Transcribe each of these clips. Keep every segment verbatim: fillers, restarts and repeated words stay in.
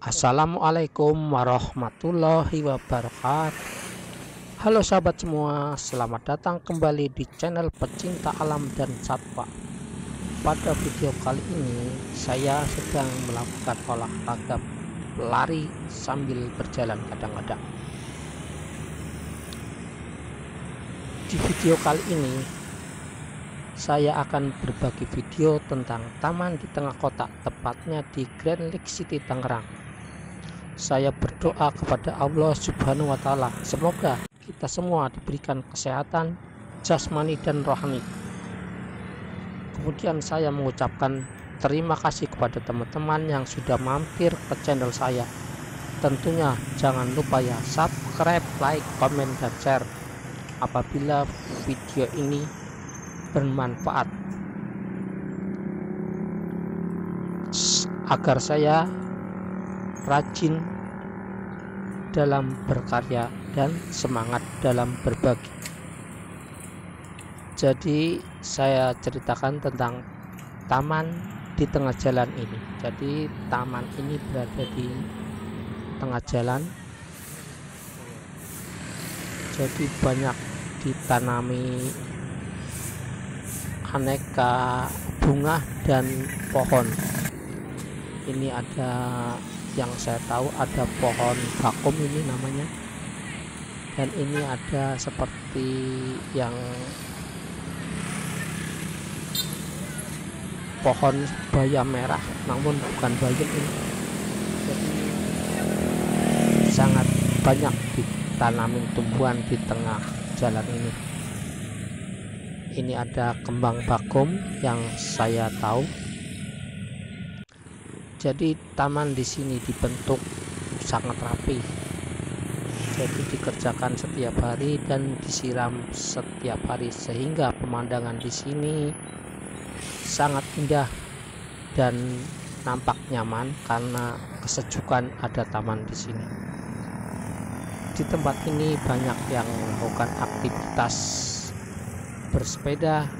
Assalamualaikum warahmatullahi wabarakatuh. Halo sahabat semua, selamat datang kembali di channel pecinta alam dan satwa. Pada video kali ini saya sedang melakukan olahraga lari sambil berjalan kadang-kadang. Di video kali ini saya akan berbagi video tentang taman di tengah kota, tepatnya di Grand Lake City Tangerang. Saya berdoa kepada Allah Subhanahu wa Ta'ala, semoga kita semua diberikan kesehatan jasmani dan rohani. Kemudian saya mengucapkan terima kasih kepada teman-teman yang sudah mampir ke channel saya. Tentunya jangan lupa ya subscribe, like, komen, dan share apabila video ini bermanfaat, agar saya rajin dalam berkarya dan semangat dalam berbagi. Jadi saya ceritakan tentang taman di tengah jalan ini. Jadi taman ini berada di tengah jalan, jadi banyak ditanami aneka bunga dan pohon. Ini ada, yang saya tahu ada pohon vakum ini namanya, dan ini ada seperti yang pohon bayam merah, namun bukan bayam ini. Jadi sangat banyak ditanamin tumbuhan di tengah jalan ini. Ini ada kembang vakum yang saya tahu. Jadi taman di sini dibentuk sangat rapi. Jadi dikerjakan setiap hari dan disiram setiap hari, sehingga pemandangan di sini sangat indah dan nampak nyaman karena kesejukan ada taman di sini. Di tempat ini banyak yang melakukan aktivitas bersepeda,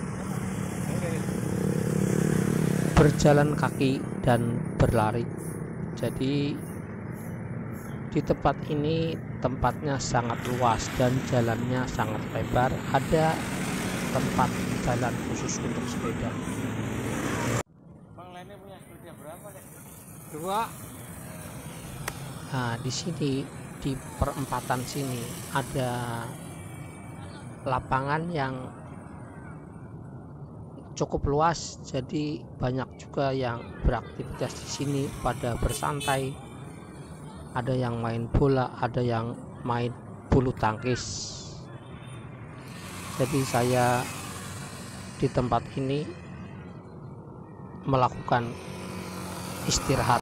berjalan kaki, dan berlari. Jadi di tempat ini tempatnya sangat luas dan jalannya sangat lebar. Ada tempat jalan khusus untuk sepeda. Bang Lene punya sepeda berapa, Dek? Dua. Nah, di sini di perempatan sini ada lapangan yang cukup luas, jadi banyak juga yang beraktivitas di sini pada bersantai. Ada yang main bola, ada yang main bulu tangkis. Jadi saya di tempat ini melakukan istirahat.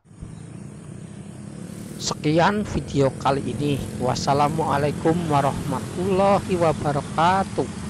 Sekian video kali ini. Wassalamualaikum warahmatullahi wabarakatuh.